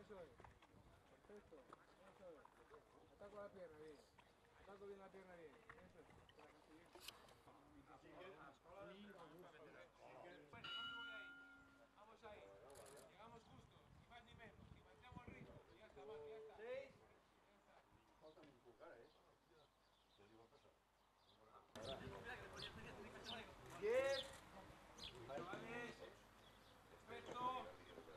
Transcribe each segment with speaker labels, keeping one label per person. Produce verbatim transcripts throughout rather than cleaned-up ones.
Speaker 1: Eso es. Perfecto. Eso es. Ataco la pierna bien. Ataco bien la pierna bien. Eso es. Bueno, ¿dónde voy ahí? Vamos ahí. Llegamos justo. Ni más ni menos. Y mantenemos el ritmo. Ya está, Manu, ya está.
Speaker 2: Seis.
Speaker 3: Falta un pulgar, ¿eh? Te digo cosa.
Speaker 2: Diez.
Speaker 1: Chavales. Perfecto.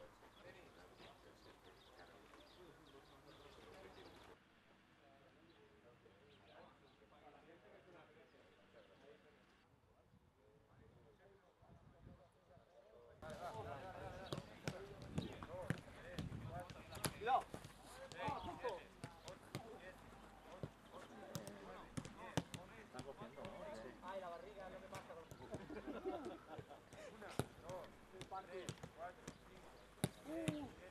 Speaker 2: Cuidado. Ay, la barriga, lo que pasa.
Speaker 1: Una, dos, tres, cuatro, cinco, seis, siete.